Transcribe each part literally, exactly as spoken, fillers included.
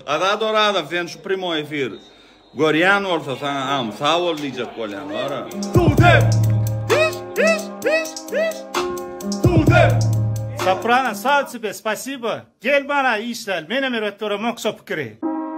Ada dorada sen şu primo efir. Göryan olsa sana am sağ ol diyecek kolan ara. Tude. Туде! Сопрано, сал тебе, спасибо. Гельбана, Ишраль, мене мираттора моксо пикри.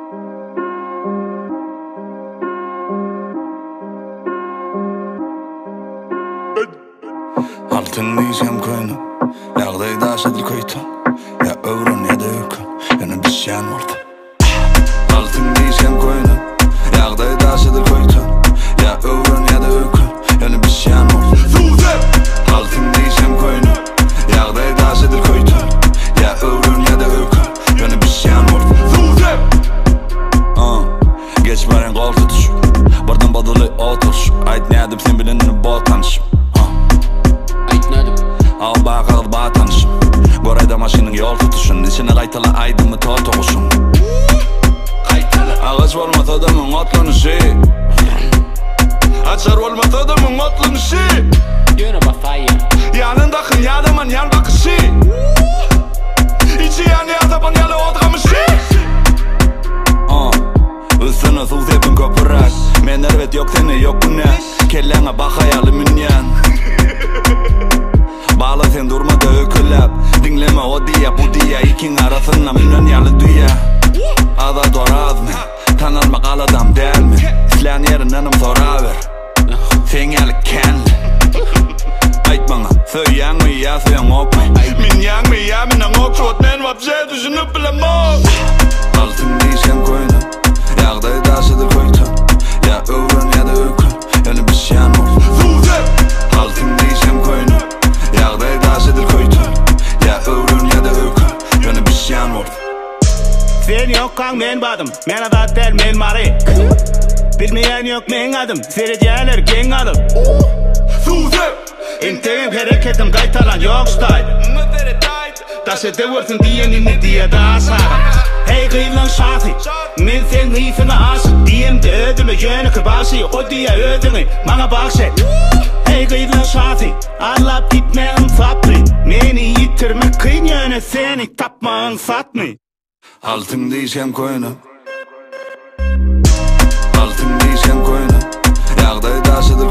Altın diyeceğim koyunu, yağdayı da aşadır koytan. Ya övrün ya da ökün, yana bir şeyan orada. Altın diyeceğim koyunu, yağdayı da aşadır koytan. Ya övrün ya da ökün, yana bir şeyan orada. Altın diyeceğim koyunu, yağdayı da aşadır koytan. Ya övrün ya da ökün, yana bir şeyan orada. Geç veren kol tutuş, bardan badılı otur. Ait ne adım sen bilenini bol tanışım. Al bakalım bağ tanışım. Gorayda maşının yol tutuşun. İçine kaytala aydımı tol toğuşun. Ağaç olmat adamın otlanışı. Açar olmat adamın otlanışı. Yanındakın yadaman yan bakışı. İçi yani ataban yalı otgamışı. Üstüne sul tepin köpürak. Men ervet yok seni yok bu ne. Kellene bak hayalı münyan. Bağla sen durma da ökülep. Dinleme o diye bu diye. İkin arasında milyon yalı dünya. Ada doraz mı? Tanınmak al adam değil mi? İslan yerinden sorar ver. Sen yalı kendi. Ait bana söyleyen mi ya söyleyen ok mu? Min yang mi ya minan ok çot men vap şey düşünüp bile mok. Altın diyeceğim koyunu, yağdayı da aşadır koytan. Ya övrün ya da ökün, yani bir şeyan oldu. Altın diyeceğim koyunu, yağdayı da aşadır koytan. Ya övrün ya da ökün, yani bir şeyan oldu. Sen yok kan men badım, men adat del men mari. Bilmeyen yok men adım, sereceğler gen adım. İntegim hareketim kaytalan yok stay. Taşı devirsin diyenini diye daha sağlam. Hey kıyılan şahı, men sen nifine aşık. Diyem de ödümü yönü kıbaşı, o diye ödümü bana bakşı. Hey kıyılan şahı, Allah gitmeyin fatlı. Meni yitirmek kıyın yönü, seni tapmağın fatlı. Altın diyeceğim koyunu, altın diyeceğim koyunu, yağdayı da aşadır